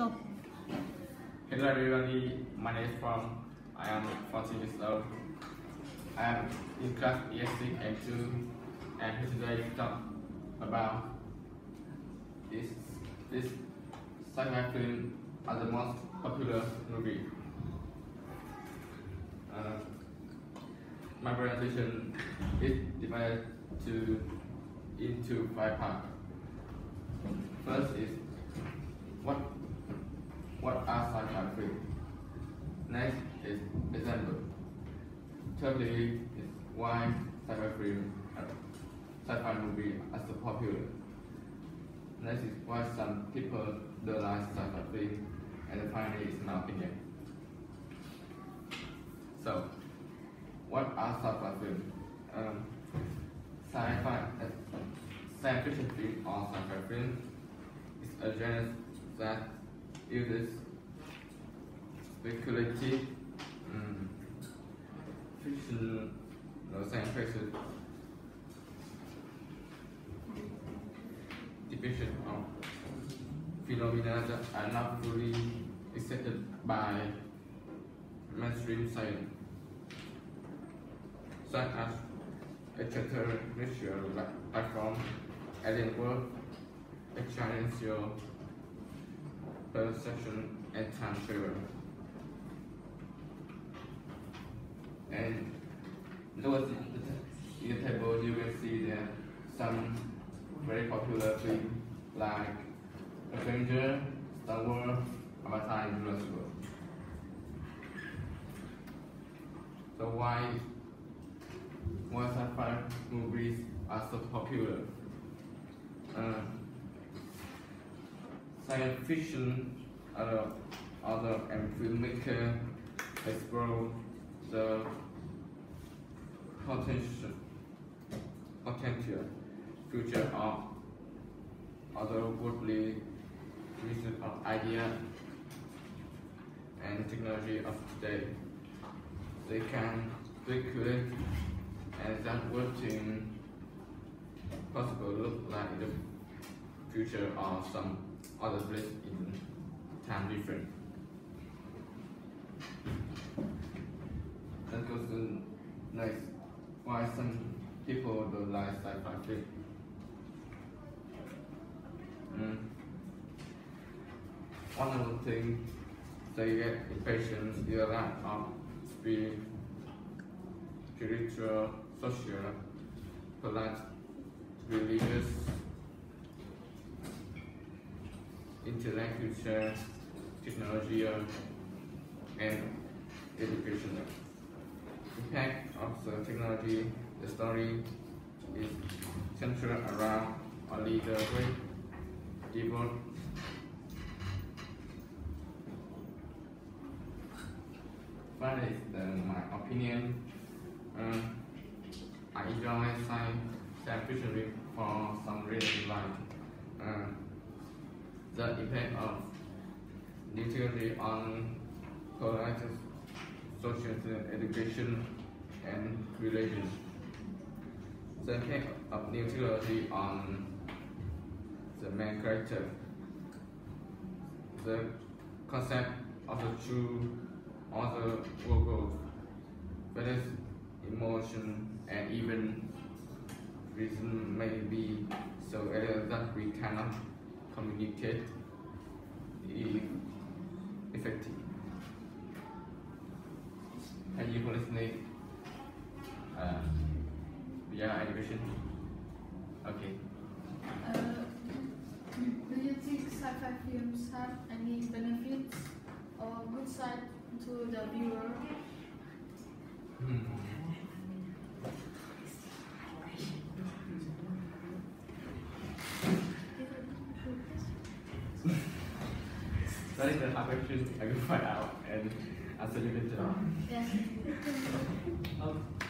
Go. Hello everybody, my name is Phong. I am 14 years old. I am in class ES6-M2 and here today to talk about this sci-fi film are the most popular movie. My presentation is divided into 5 parts. First is what are sci-fi films? Next is example. Thirdly is why sci-fi movie are so popular. Next is why some people don't like sci-fi film, and finally is my opinion. So, what are sci-fi films? Science fiction film or sci-fi film is a genre that uses speculative fiction or science fiction depiction of phenomena that are not fully accepted by mainstream science, such as extraterrestrial life form, alien world, extraterrestrial perception, and time travel. And look in the table, you will see that some very popular films like Avenger, Star Wars, Avatar, and Jurassic World. So why sci-fi movies are so popular? Science fiction author and filmmaker explore the potential future of otherworldly research of ideas and technology of today. They can speculate and that what thing possible look like in the future or some other place in time different. That goes to next. Why some people don't like sci-fi film? One of the things they get impatient is a lack of spiritual, social, polite, religious, intellectual, technology, and educational. Impact of the technology, the story is centered around only the great devote. Finally, my opinion. I enjoy science fiction for some reason like the impact of new technology on politics, social education, and religion. The impact of new technology on the main character. The concept of the true other world, feelings, emotion, and even reason may be so alien that we cannot communicate effectively. Thank you for listening. Yeah, any question? Okay. Do you think sci-fi films have any benefits or good side to the viewer? That is the hard question I will find out and answer you later. Yes.